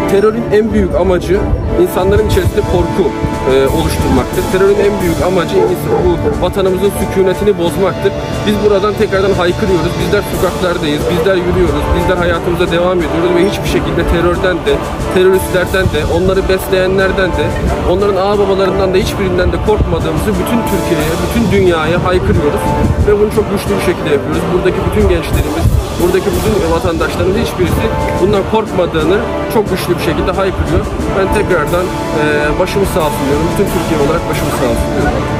Terörün en büyük amacı insanların içerisinde korku oluşturmaktır. Terörün en büyük amacı bu vatanımızın sükunetini bozmaktır. Biz buradan tekrardan haykırıyoruz. Bizler sokaklardayız, bizler yürüyoruz, bizler hayatımıza devam ediyoruz ve hiçbir şekilde terörden de, teröristlerden de, onları besleyenlerden de, onların ağababalarından da hiçbirinden de korkmadığımızı bütün Türkiye'ye, bütün dünyaya haykırıyoruz ve bunu çok güçlü bir şekilde yapıyoruz. Buradaki bütün gençlerimiz, buradaki bütün vatandaşların hiçbirisi bundan korkmadığını çok güçlü bir şekilde haykırıyor. Ben tekrardan başımız sağ olsun diyorum. Bütün Türkiye olarak başımız sağ olsun diyorum.